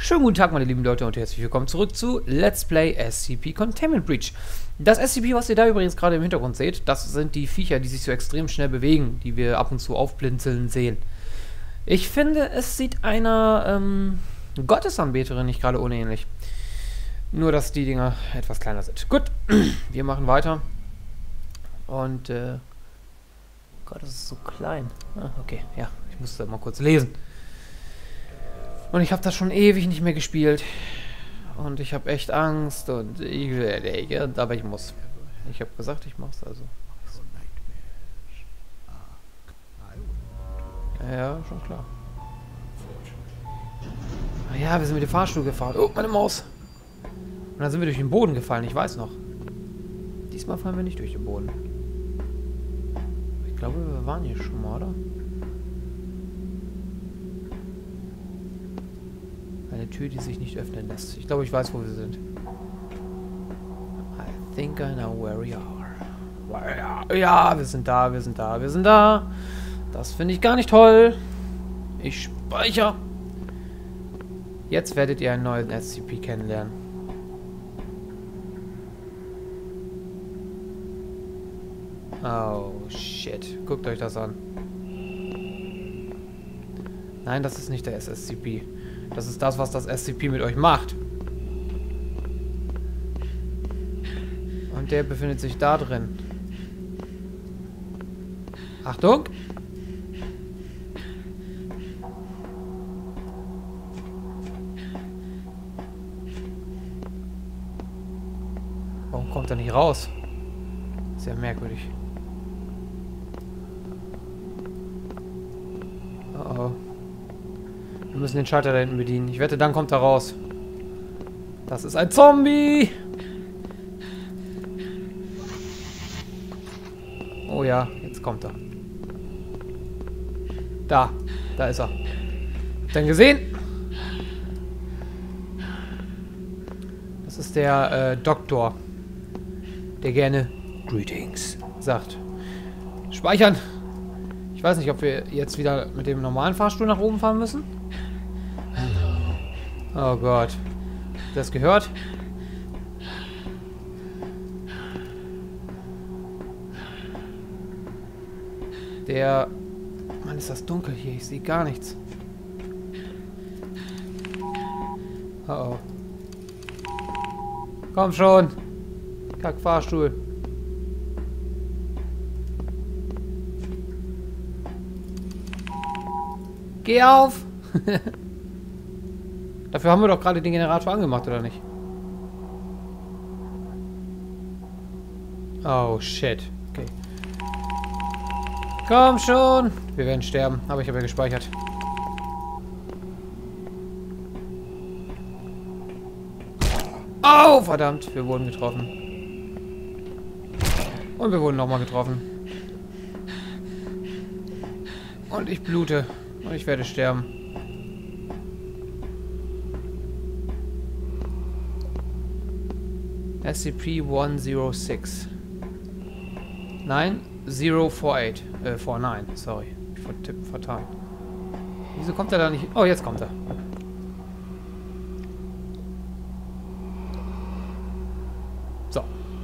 Schönen guten Tag, meine lieben Leute, und herzlich willkommen zurück zu Let's Play SCP Containment Breach. Das SCP, was ihr da übrigens gerade im Hintergrund seht, das sind die Viecher, die sich so extrem schnell bewegen, die wir ab und zu aufblinzeln sehen. Ich finde, es sieht einer Gottesanbeterin nicht gerade unähnlich. Nur, dass die Dinger etwas kleiner sind. Gut, wir machen weiter. Und, Gott, das ist so klein. Ah, okay, ja, ich musste mal kurz lesen. Und ich habe das schon ewig nicht mehr gespielt. Und ich habe echt Angst und aber ich muss. Ich habe gesagt, ich mach's, also. Ja, schon klar. Ah ja, wir sind mit dem Fahrstuhl gefahren. Oh, meine Maus. Und dann sind wir durch den Boden gefallen, ich weiß noch. Diesmal fallen wir nicht durch den Boden. Ich glaube, wir waren hier schon mal, oder? Eine Tür, die sich nicht öffnen lässt. Ich glaube, ich weiß, wo wir sind. I think I know where we are. Ja, wir sind da, wir sind da, wir sind da. Das finde ich gar nicht toll. Ich speichere. Jetzt werdet ihr einen neuen SCP kennenlernen. Oh, shit. Guckt euch das an. Nein, das ist nicht der SCP. Das ist das, was das SCP mit euch macht. Und der befindet sich da drin. Achtung! Warum kommt er nicht raus? Sehr merkwürdig. Oh oh. Wir müssen den Schalter da hinten bedienen. Ich wette, dann kommt er raus. Das ist ein Zombie! Oh ja, jetzt kommt er. Da ist er. Habt ihr ihn gesehen? Das ist der Doktor, der gerne Greetings sagt. Speichern! Ich weiß nicht, ob wir jetzt wieder mit dem normalen Fahrstuhl nach oben fahren müssen. Oh Gott. Habt ihr das gehört? Mann, ist das dunkel hier. Ich sehe gar nichts. Oh oh. Komm schon. Kack Fahrstuhl. Geh auf! Dafür haben wir doch gerade den Generator angemacht, oder nicht? Oh, shit. Okay. Komm schon! Wir werden sterben, aber ich habe ja gespeichert. Oh, verdammt! Wir wurden getroffen. Und wir wurden nochmal getroffen. Und ich blute. Und ich werde sterben. SCP-106. Nein, 048. 49, sorry. Ich vertan. Wieso kommt er da nicht? Oh, jetzt kommt er. So.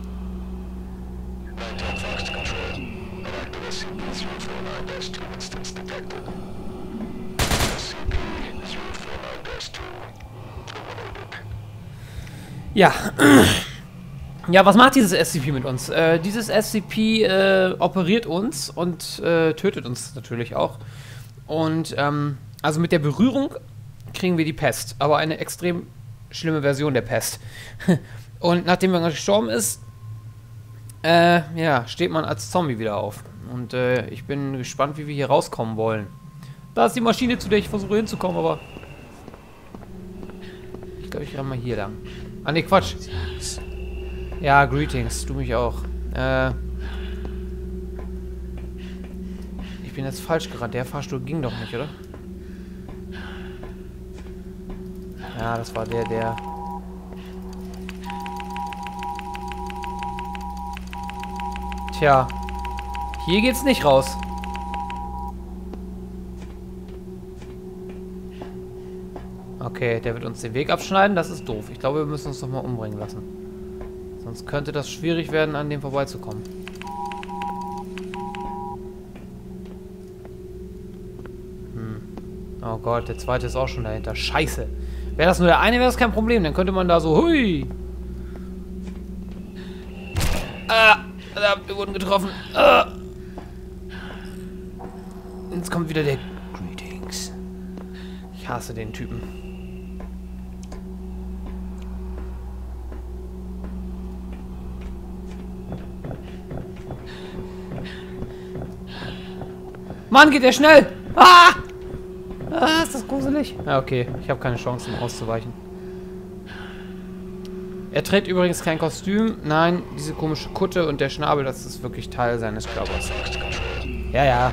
Ja. Ja, was macht dieses SCP mit uns? Dieses SCP operiert uns und tötet uns natürlich auch. Und also mit der Berührung kriegen wir die Pest, aber eine extrem schlimme Version der Pest. Und nachdem man gestorben ist, ja, steht man als Zombie wieder auf. Und ich bin gespannt, wie wir hier rauskommen wollen. Da ist die Maschine, zu der ich versuche hinzukommen, aber ich glaube, ich renne mal hier lang. Ah ne, Quatsch. Ja, Greetings, du mich auch. Ich bin jetzt falsch gerannt. Der Fahrstuhl ging doch nicht, oder? Ja, das war der. Tja. Hier geht's nicht raus. Okay, der wird uns den Weg abschneiden. Das ist doof. Ich glaube, wir müssen uns doch mal umbringen lassen. Sonst könnte das schwierig werden, an dem vorbeizukommen. Oh Gott, der zweite ist auch schon dahinter. Scheiße. Wäre das nur der eine, wäre das kein Problem. Dann könnte man da so... Hui! Ah! Wir wurden getroffen. Ah! Jetzt kommt wieder der Greetings. Ich hasse den Typen. Mann, geht der schnell! Ah! Ah, ist das gruselig? Ja, okay. Ich habe keine Chance, ihm auszuweichen. Er trägt übrigens kein Kostüm. Nein, diese komische Kutte und der Schnabel, das ist wirklich Teil seines Körpers. Ja, ja.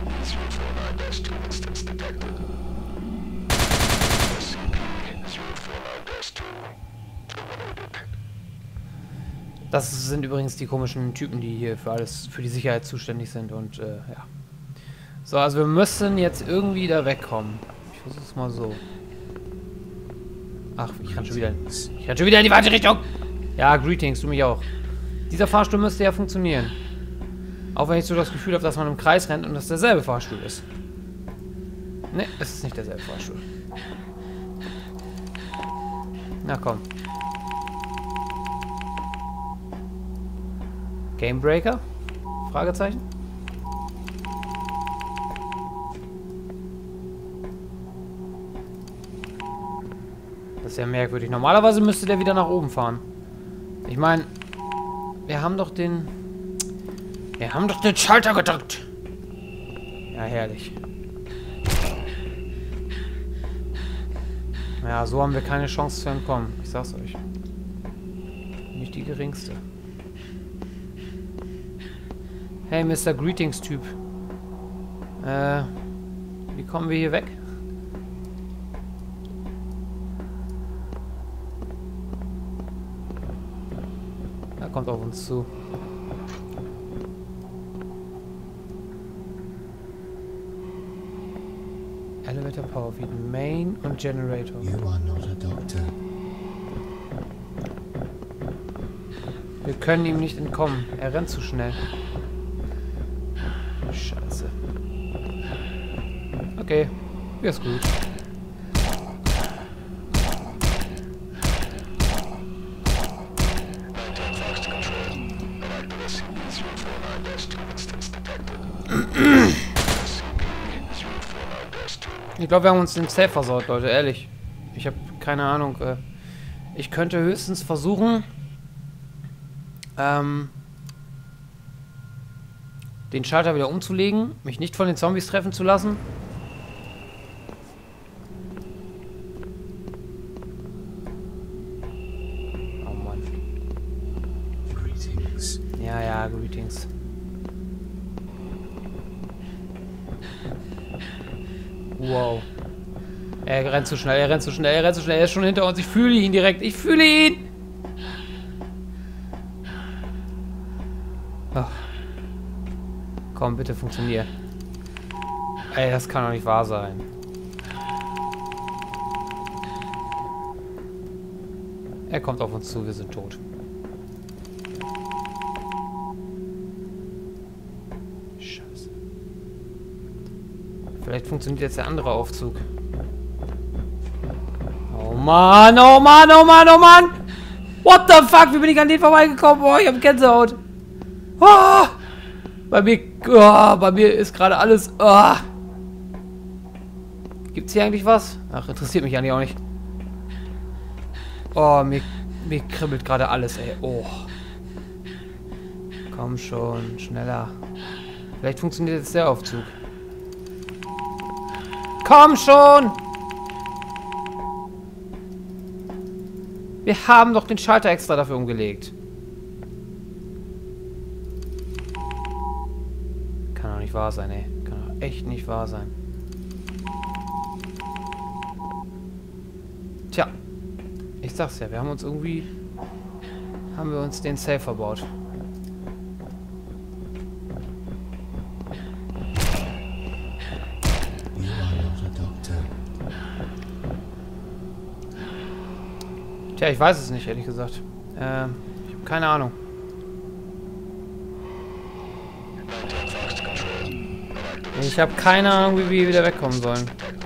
Das sind übrigens die komischen Typen, die hier für alles, für die Sicherheit zuständig sind und, ja. So, also wir müssen jetzt irgendwie da wegkommen. Ich versuch's mal so. Ach, ich renn schon wieder in die falsche Richtung. Ja, Greetings, du mich auch. Dieser Fahrstuhl müsste ja funktionieren. Auch wenn ich so das Gefühl habe, dass man im Kreis rennt und das derselbe Fahrstuhl ist. Ne, es ist nicht derselbe Fahrstuhl. Na komm. Gamebreaker? Fragezeichen? Das ist ja merkwürdig. Normalerweise müsste der wieder nach oben fahren. Ich meine, wir haben doch den Schalter gedrückt. Ja, herrlich. Ja, so haben wir keine Chance zu entkommen. Ich sag's euch. Nicht die geringste. Hey, Mr. Greetings-Typ. Wie kommen wir hier weg? Er kommt auf uns zu. Elevator Power Feed, Main und Generator. You are not a doctor. Wir können ihm nicht entkommen. Er rennt zu schnell. Scheiße. Okay, mir ist gut. Ich glaube, wir haben uns den Safe versaut, Leute, ehrlich. Ich habe keine Ahnung. Ich könnte höchstens versuchen, den Schalter wieder umzulegen, mich nicht von den Zombies treffen zu lassen. Oh Mann. Greetings. Ja, ja, Greetings. Wow. Er rennt zu schnell, er rennt zu schnell, er rennt zu schnell, er ist schon hinter uns. Ich fühle ihn direkt, ich fühle ihn! Ach. Komm, bitte funktionier. Ey, das kann doch nicht wahr sein. Er kommt auf uns zu, wir sind tot. Scheiße. Vielleicht funktioniert jetzt der andere Aufzug. Oh Mann, oh Mann, oh Mann, oh Mann! What the fuck? Wie bin ich an den vorbeigekommen? Oh, ich hab Gänsehaut. Oh! Bei mir ist gerade alles... Oh. Gibt's hier eigentlich was? Ach, interessiert mich eigentlich auch nicht. Oh, mir kribbelt gerade alles, ey. Oh. Komm schon, schneller. Vielleicht funktioniert jetzt der Aufzug. Komm schon! Wir haben doch den Schalter extra dafür umgelegt. Kann doch nicht wahr sein, ey. Kann doch echt nicht wahr sein. Tja. Ich sag's ja, wir haben uns irgendwie... Haben wir uns den Safe verbaut. You are not a doctor. Tja, ich weiß es nicht, ehrlich gesagt. Ich habe keine Ahnung. Ich habe keine Ahnung, wie wir wieder wegkommen sollen.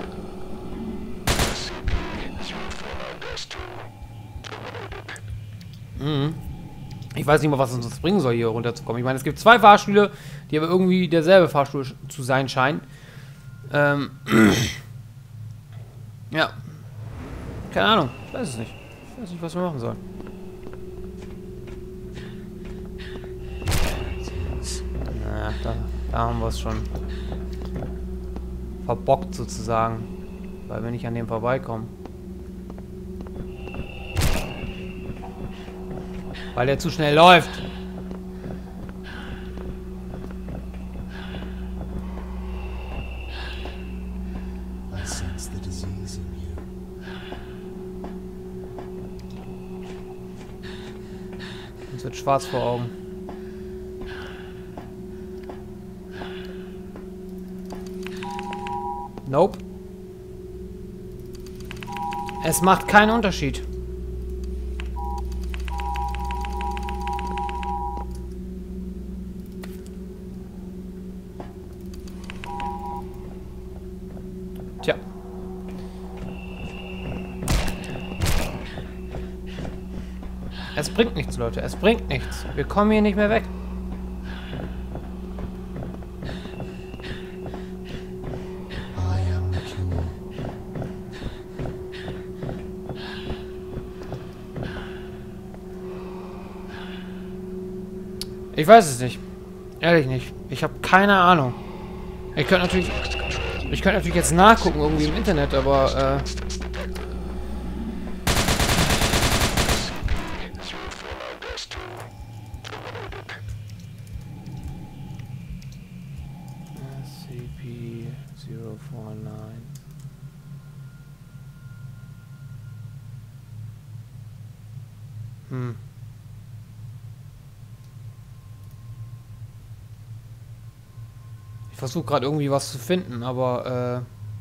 Ich weiß nicht mal, was uns das bringen soll, hier runterzukommen. Ich meine, es gibt 2 Fahrstühle, die aber irgendwie derselbe Fahrstuhl zu sein scheinen. Ja. Keine Ahnung. Ich weiß es nicht. Ich weiß nicht, was wir machen sollen. Na, da haben wir es schon verbockt sozusagen, weil wir nicht an dem vorbeikommen. Weil der zu schnell läuft. I sense the disease in you. Uns wird schwarz vor Augen. Nope. Es macht keinen Unterschied. Tja. Es bringt nichts, Leute. Es bringt nichts. Wir kommen hier nicht mehr weg. I am the cure. Ich weiß es nicht. Ehrlich nicht. Ich habe keine Ahnung. Ich könnte natürlich jetzt nachgucken irgendwie im Internet, aber SCP-049. Ich versuche gerade irgendwie was zu finden, aber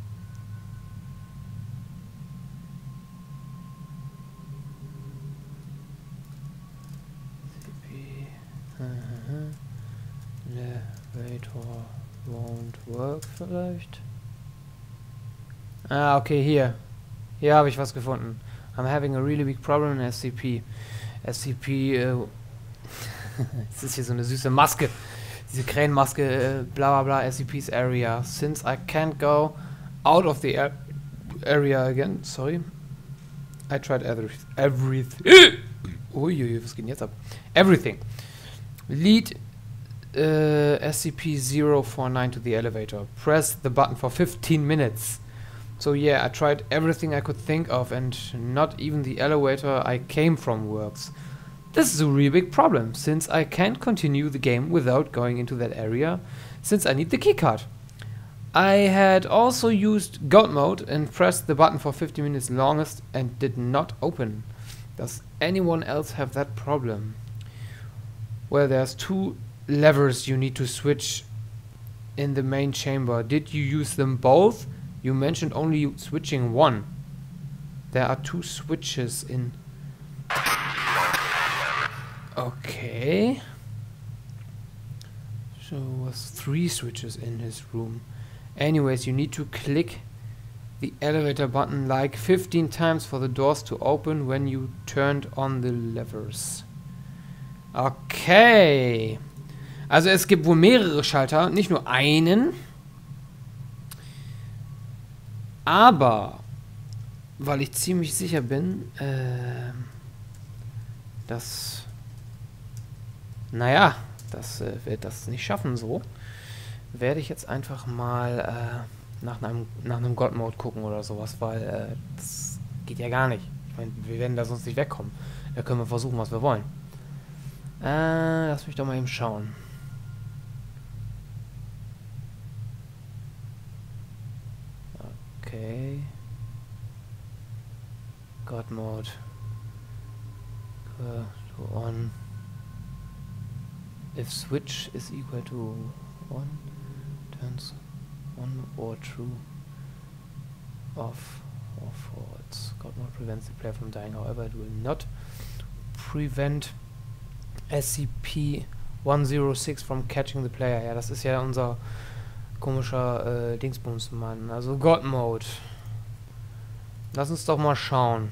Elevator won't work vielleicht. Ah, okay, hier. Hier habe ich was gefunden. I'm having a really big problem in SCP. SCP, es ist hier so eine süße Maske. Diese Krähenmaske, bla bla bla, SCP's area. Since I can't go out of the area again, sorry. I tried everything. Uiuiui, was geht denn jetzt ab? Everything. Lead SCP-049 to the elevator. Press the button for 15 minutes. So yeah, I tried everything I could think of and not even the elevator I came from works. This is a really big problem, since I can't continue the game without going into that area, since I need the keycard. I had also used God mode and pressed the button for 50 minutes longest and did not open. Does anyone else have that problem? Well, there's 2 levers you need to switch in the main chamber. Did you use them both? You mentioned only switching one. There are 2 switches in... Okay. So was 3 switches in his room. Anyways, you need to click the elevator button like 15 times for the doors to open when you turned on the levers. Okay. Also es gibt wohl mehrere Schalter, nicht nur einen. Aber, weil ich ziemlich sicher bin, dass... Naja, das wird das nicht schaffen so. Werde ich jetzt einfach mal nach einem God-Mode gucken oder sowas, weil das geht ja gar nicht. Ich meine, wir werden da sonst nicht wegkommen. Da können wir versuchen, was wir wollen. Lass mich doch mal eben schauen. Okay. God-Mode. To on. If switch is equal to 1, turns on or true, off Power forwards. God mode prevents the player from dying, however it will not prevent SCP-106 from catching the player. Ja, das ist ja unser komischer Dingsbumsmann. Also God Mode. Lass uns doch mal schauen.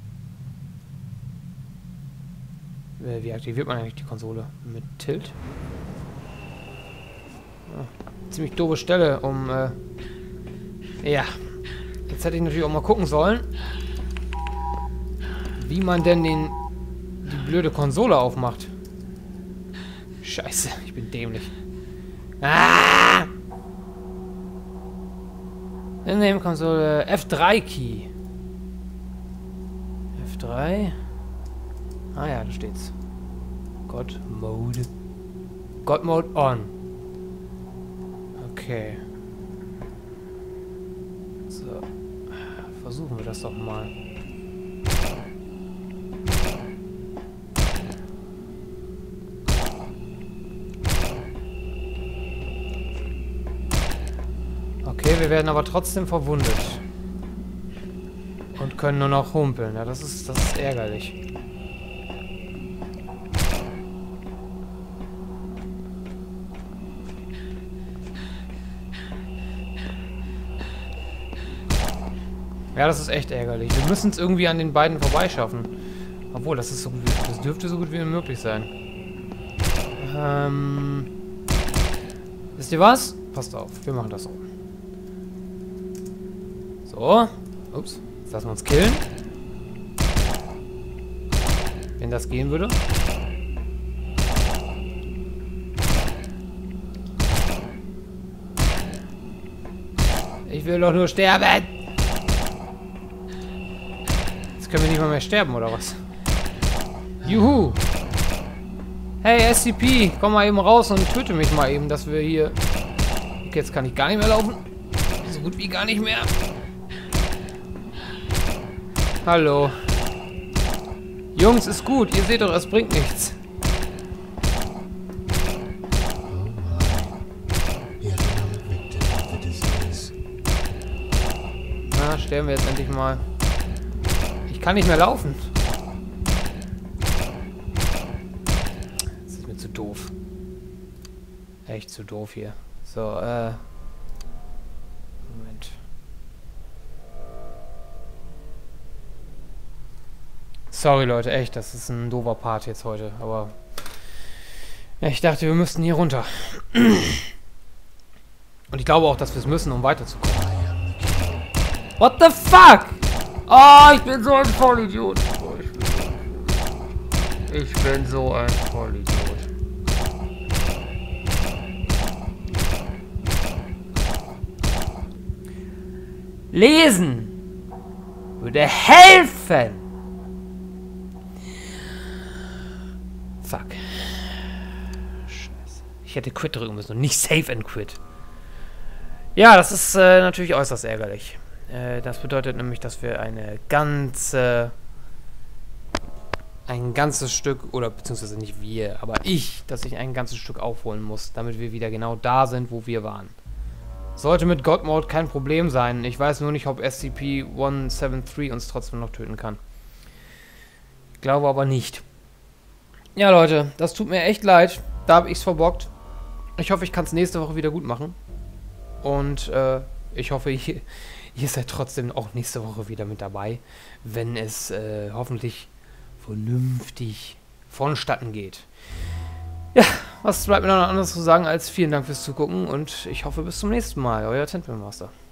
Wie aktiviert man eigentlich die Konsole? Mit Tilt? Ja, ziemlich doofe Stelle, um ja. Jetzt hätte ich natürlich auch mal gucken sollen, wie man denn die blöde Konsole aufmacht. Scheiße, ich bin dämlich. Ah! In Konsole F3 Key. F3. Ah ja, da steht's. God Mode. God Mode on. Okay. So. Versuchen wir das doch mal. Okay, wir werden aber trotzdem verwundet. Und können nur noch humpeln. Ja, das ist ärgerlich. Ja, das ist echt ärgerlich. Wir müssen es irgendwie an den beiden vorbeischaffen. Obwohl, das dürfte so gut wie möglich sein. Wisst ihr was? Passt auf, wir machen das so. So. Ups. Jetzt lassen wir uns killen. Wenn das gehen würde. Ich will doch nur sterben. Können wir nicht mal mehr sterben, oder was? Juhu! Hey, SCP, komm mal eben raus und töte mich mal eben, dass wir hier... Okay, jetzt kann ich gar nicht mehr laufen. So gut wie gar nicht mehr. Hallo. Jungs, ist gut. Ihr seht doch, es bringt nichts. Na, sterben wir jetzt endlich mal. Ich kann nicht mehr laufen. Das ist mir zu doof. Echt zu doof hier. So, Moment. Sorry, Leute, echt, das ist ein doofer Part jetzt heute, aber... Ja, ich dachte, wir müssten hier runter. Und ich glaube auch, dass wir es müssen, um weiterzukommen. What the fuck? Oh, ich bin so ein Vollidiot. Ich bin so ein Vollidiot. Lesen würde helfen. Fuck. Scheiße. Ich hätte Quit drücken müssen und nicht Save and Quit. Ja, das ist natürlich äußerst ärgerlich. Das bedeutet nämlich, dass wir ein ganzes Stück, oder beziehungsweise nicht wir, aber dass ich ein ganzes Stück aufholen muss, damit wir wieder genau da sind, wo wir waren. Sollte mit God Mode kein Problem sein. Ich weiß nur nicht, ob SCP-173 uns trotzdem noch töten kann. Ich glaube aber nicht. Ja, Leute, das tut mir echt leid. Da habe ich's verbockt. Ich hoffe, ich kann es nächste Woche wieder gut machen. Und ich hoffe, ihr seid trotzdem auch nächste Woche wieder mit dabei, wenn es hoffentlich vernünftig vonstatten geht. Ja, was bleibt mir noch anderes zu sagen als vielen Dank fürs Zugucken und ich hoffe bis zum nächsten Mal. Euer Tempelmaster.